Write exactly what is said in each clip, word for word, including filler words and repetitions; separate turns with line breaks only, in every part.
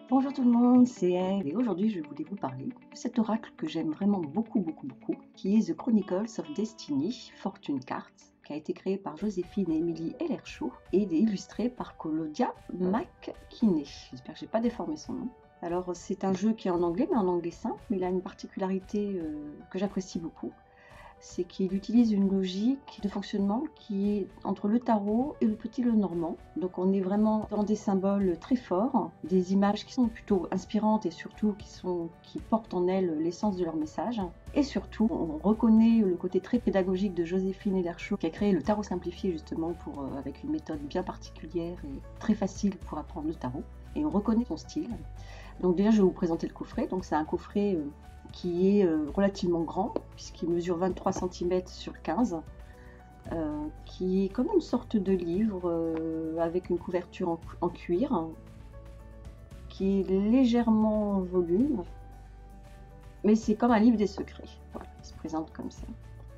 Bonjour tout le monde, c'est Eve et aujourd'hui je voulais vous parler de cet oracle que j'aime vraiment beaucoup beaucoup beaucoup qui est The Chronicles of Destiny Fortune Cards, qui a été créé par Joséphine et Émilie Ellershaw et illustré par Claudia McKinney. J'espère que j'ai pas déformé son nom. Alors c'est un jeu qui est en anglais, mais en anglais simple, mais il a une particularité euh, que j'apprécie beaucoup. C'est qu'il utilise une logique de fonctionnement qui est entre le tarot et le petit Lenormand. Donc on est vraiment dans des symboles très forts, des images qui sont plutôt inspirantes et surtout qui, sont, qui portent en elles l'essence de leur message. Et surtout, on reconnaît le côté très pédagogique de Joséphine Ellershaw qui a créé le tarot simplifié justement pour, euh, avec une méthode bien particulière et très facile pour apprendre le tarot. Et on reconnaît son style. Donc déjà je vais vous présenter le coffret. Donc c'est un coffret euh, qui est euh, relativement grand puisqu'il mesure vingt-trois centimètres sur quinze, euh, qui est comme une sorte de livre euh, avec une couverture en, en cuir, hein, qui est légèrement en volume, mais c'est comme un livre des secrets. Voilà, il se présente comme ça.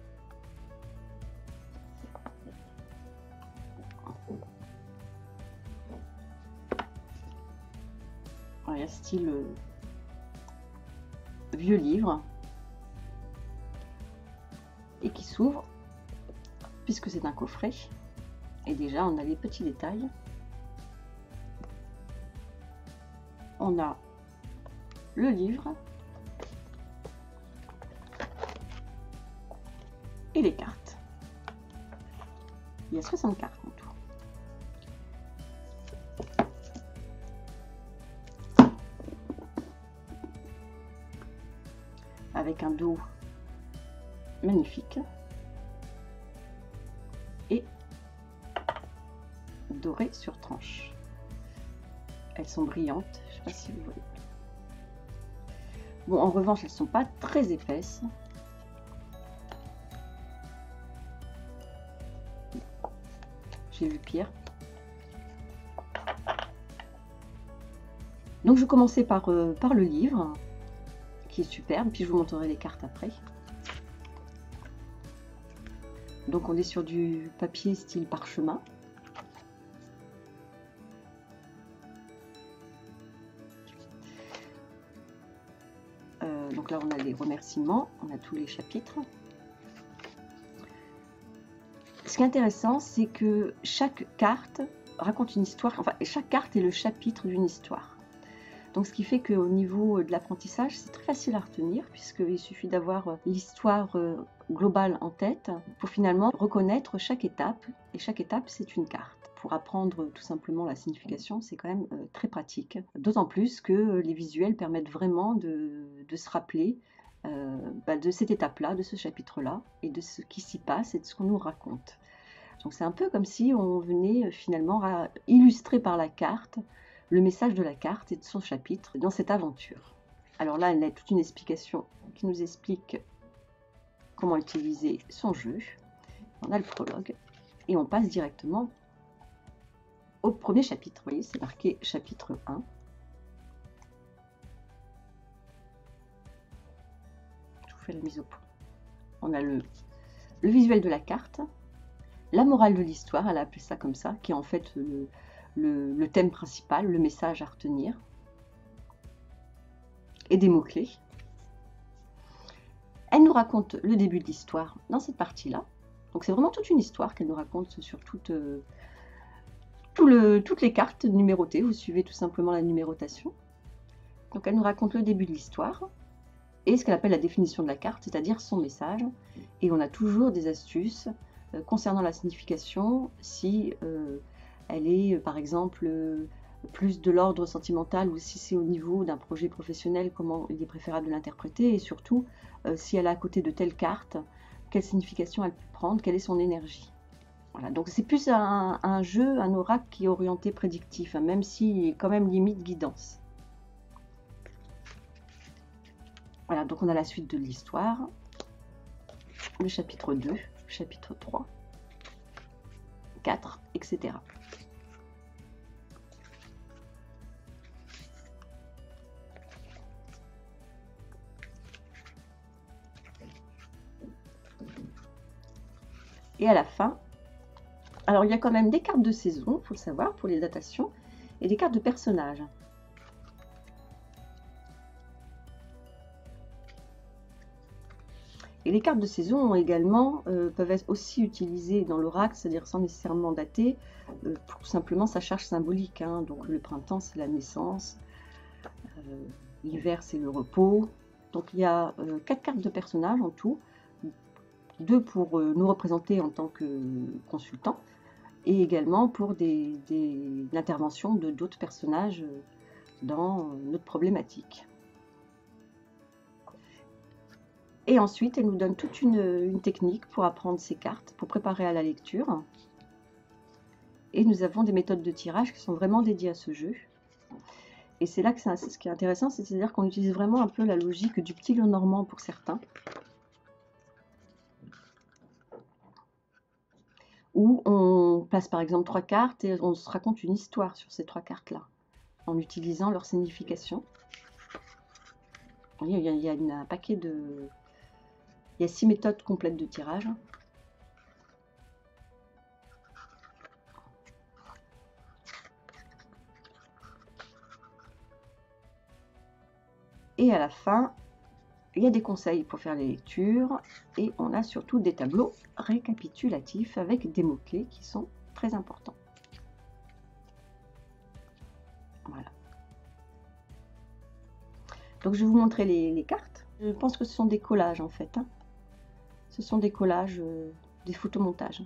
Voilà, il y a style euh, vieux livre et qui s'ouvre puisque c'est un coffret. Et déjà on a les petits détails. On a le livre et les cartes. Il y a soixante cartes en tout. Avec un dos magnifique et doré sur tranche. Elles sont brillantes, je ne sais pas si vous voyez. Bon, en revanche, elles ne sont pas très épaisses. J'ai vu pire. Donc je vais commencer par, euh, par le livre, qui est superbe, puis je vous montrerai les cartes après. Donc on est sur du papier style parchemin. Euh, donc là on a les remerciements, on a tous les chapitres. Ce qui est intéressant, c'est que chaque carte raconte une histoire, enfin chaque carte est le chapitre d'une histoire. Donc ce qui fait qu'au niveau de l'apprentissage, c'est très facile à retenir, puisqu'il suffit d'avoir l'histoire globale en tête pour finalement reconnaître chaque étape. Et chaque étape, c'est une carte. Pour apprendre tout simplement la signification, c'est quand même très pratique. D'autant plus que les visuels permettent vraiment de, de se rappeler euh, bah, de cette étape-là, de ce chapitre-là, et de ce qui s'y passe et de ce qu'on nous raconte. Donc c'est un peu comme si on venait finalement à illustrer par la carte le message de la carte et de son chapitre dans cette aventure. Alors là, elle a toute une explication qui nous explique comment utiliser son jeu. On a le prologue et on passe directement au premier chapitre. Vous voyez, c'est marqué chapitre un. Je vous fais la mise au point. On a le, le visuel de la carte, la morale de l'histoire, elle a appelé ça comme ça, qui est en fait le, le, le thème principal, le message à retenir, et des mots-clés. Elle nous raconte le début de l'histoire dans cette partie-là. Donc c'est vraiment toute une histoire qu'elle nous raconte sur toute, euh, tout le, toutes les cartes numérotées. Vous suivez tout simplement la numérotation. Donc elle nous raconte le début de l'histoire et ce qu'elle appelle la définition de la carte, c'est-à-dire son message. Et on a toujours des astuces euh, concernant la signification, si euh, elle est euh, par exemple euh, plus de l'ordre sentimental ou si c'est au niveau d'un projet professionnel, comment il est préférable de l'interpréter, et surtout euh, si elle est à côté de telle carte, quelle signification elle peut prendre, quelle est son énergie. Voilà, donc c'est plus un, un jeu, un oracle qui est orienté prédictif, hein, même s'il est quand même limite guidance. Voilà, donc on a la suite de l'histoire, le chapitre deux, chapitre trois, quatre, et cetera. Et à la fin, alors il y a quand même des cartes de saison, il faut le savoir, pour les datations, et des cartes de personnages. Et les cartes de saison également euh, peuvent être aussi utilisées dans l'oracle, c'est-à-dire sans nécessairement dater, euh, pour simplement sa charge symbolique. Hein. Donc le printemps, c'est la naissance, euh, l'hiver, c'est le repos. Donc il y a euh, quatre cartes de personnages en tout, deux pour euh, nous représenter en tant que consultants, et également pour des, des interventions de d'autres personnages dans notre problématique. Et ensuite, elle nous donne toute une, une technique pour apprendre ces cartes, pour préparer à la lecture. Et nous avons des méthodes de tirage qui sont vraiment dédiées à ce jeu. Et c'est là que c'est ce qui est intéressant, c'est-à-dire qu'on utilise vraiment un peu la logique du petit Lenormand pour certains. Où on place par exemple trois cartes et on se raconte une histoire sur ces trois cartes-là, en utilisant leur signification. Il y a, il y a une, un paquet de... Il y a six méthodes complètes de tirage. Et à la fin, il y a des conseils pour faire les lectures. Et on a surtout des tableaux récapitulatifs avec des mots-clés qui sont très importants. Voilà. Donc je vais vous montrer les, les cartes. Je pense que ce sont des collages en fait. Hein. Ce sont des collages, euh, des photomontages.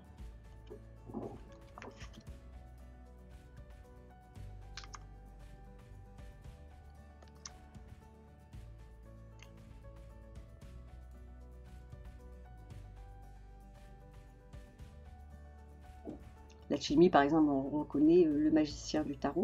L'alchimie, par exemple, on reconnaît le magicien du tarot.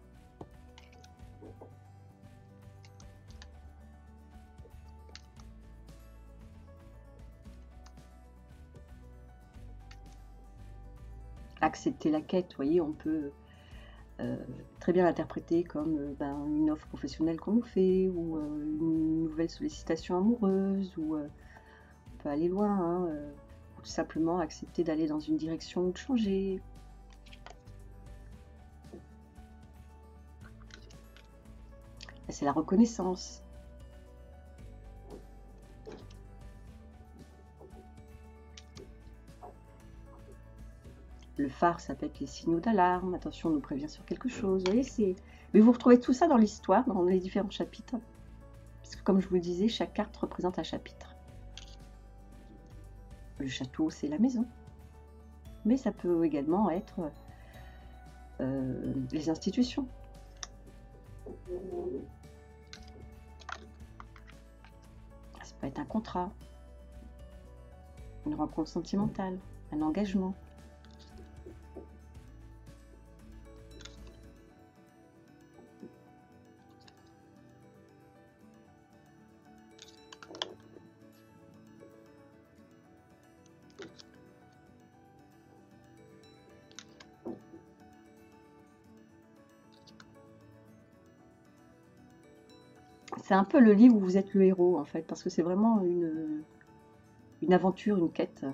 Accepter la quête, vous voyez, on peut euh, très bien l'interpréter comme euh, ben, une offre professionnelle qu'on nous fait, ou euh, une nouvelle sollicitation amoureuse, ou euh, on peut aller loin, hein, euh, ou tout simplement accepter d'aller dans une direction ou de changer. C'est la reconnaissance. Le phare, ça peut être les signaux d'alarme. Attention, on nous prévient sur quelque chose. Vous voyez, c'est... Mais vous retrouvez tout ça dans l'histoire, dans les différents chapitres. Parce que comme je vous le disais, chaque carte représente un chapitre. Le château, c'est la maison. Mais ça peut également être euh, les institutions. Ça peut être un contrat, une rencontre sentimentale, un engagement. C'est un peu le livre où vous êtes le héros, en fait, parce que c'est vraiment une, une aventure, une quête.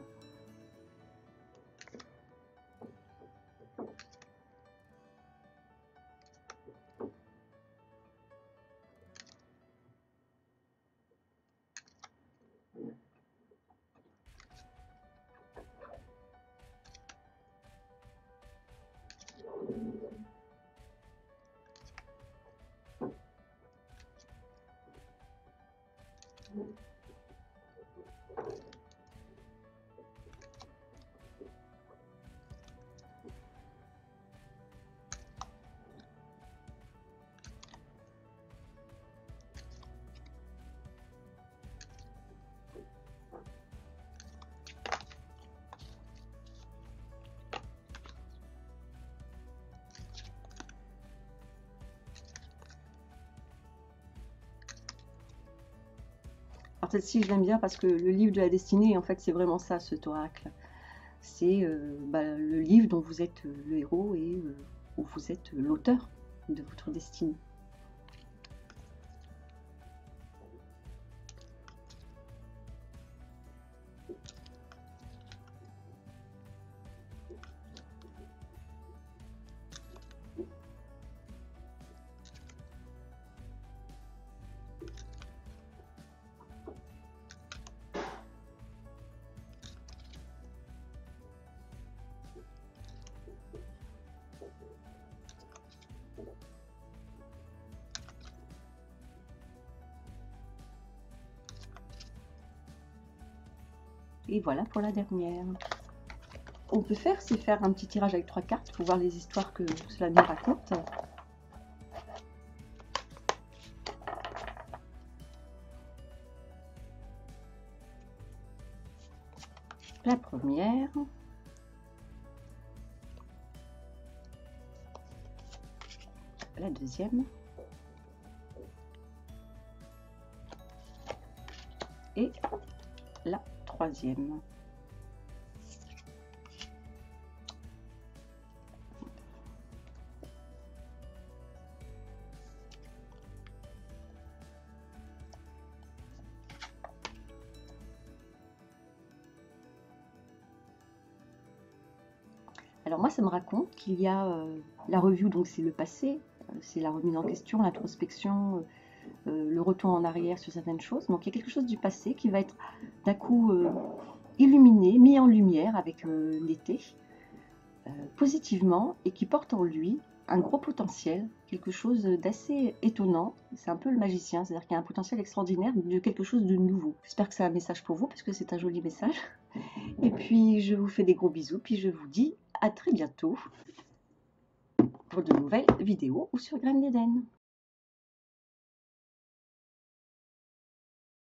Alors celle-ci, je l'aime bien parce que le livre de la destinée, en fait, c'est vraiment ça, cet oracle. C'est euh, bah, le livre dont vous êtes le héros et euh, où vous êtes l'auteur de votre destinée. Et voilà pour la dernière. On peut faire, c'est faire un petit tirage avec trois cartes pour voir les histoires que cela nous raconte. La première. La deuxième. Et la troisième. Alors moi, ça me raconte qu'il y a euh, la review, donc c'est le passé, euh, c'est la remise en question, l'introspection, euh, le retour en arrière sur certaines choses. Donc il y a quelque chose du passé qui va être d'un coup euh, illuminé, mis en lumière avec euh, l'été, euh, positivement, et qui porte en lui un gros potentiel, quelque chose d'assez étonnant. C'est un peu le magicien, c'est-à-dire qu'il y a un potentiel extraordinaire de quelque chose de nouveau. J'espère que c'est un message pour vous, parce que c'est un joli message. Et puis je vous fais des gros bisous, puis je vous dis à très bientôt pour de nouvelles vidéos ou sur Graines d'Eden.